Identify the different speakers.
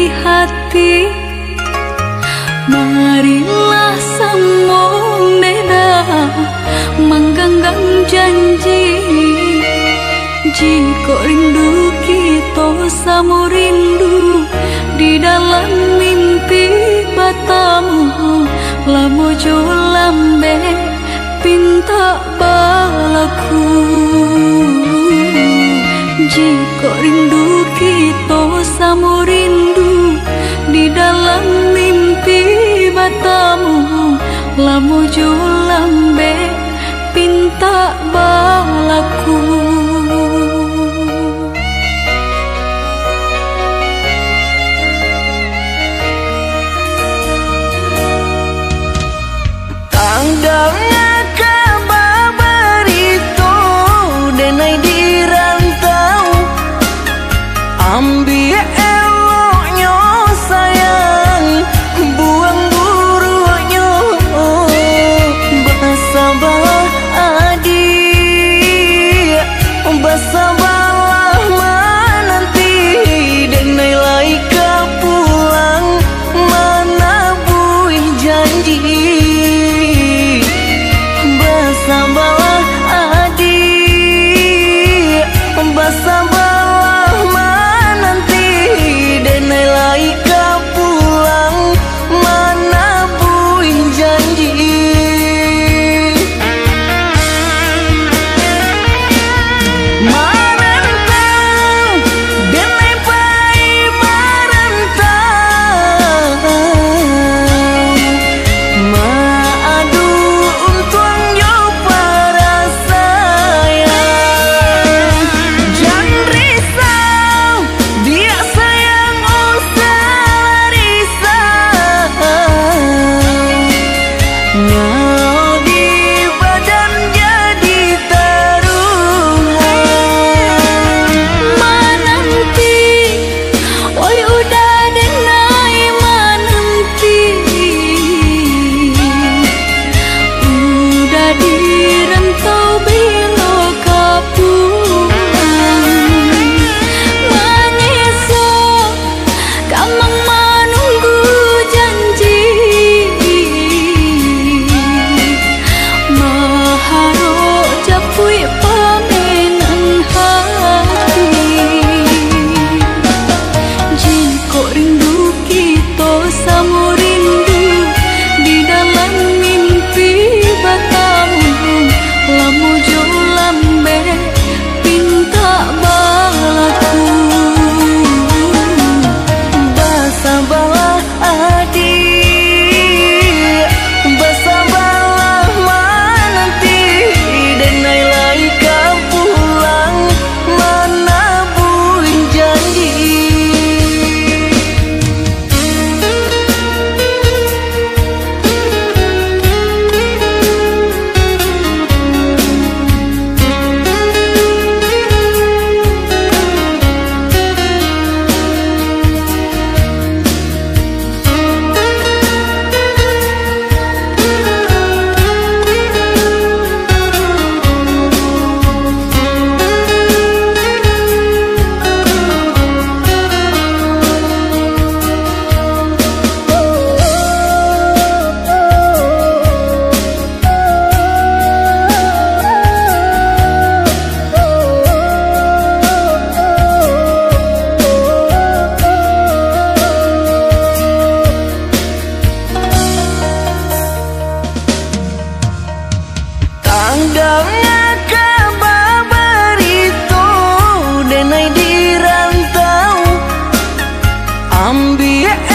Speaker 1: hati. Marilah semua beda mengganggang janji. Jika rindu kita sama rindu di dalam mimpi batamu, lamo jo lambe pinta balaku. Jika rindu kita sama rindu di dalam mimpi batamu, lamo jo lambe pinta balaku.
Speaker 2: Tandangnya kabar itu denai di rantau, ambil eloknya sayang, buang buruknya. Bersabarlah adik, bersabarlah menanti, denai laika pulang mana buih janji. Bersabarlah adik, bersabarlah menanti, denai laika pulang mana buih janji. Marantau, denai pai marantau, maadu untuang yo para sayang. Jangan risau, dia sayang usah risau. Nyau di badan jadi taruhan.
Speaker 1: Menanti, oi udah denai menanti. Udah di rantau bila kapulang. Menyesal, kamang menunggu janji. Maharo japui pamenan hati. Jika rindu kita sama rindu di dalam mimpi batamu, lamo jo lambe pinta balaku.
Speaker 2: Bersabarlah adik, bersabarlah menanti, denai laika pulang mana buih janji. Tandangnya kabar itu denai di rantau, ambil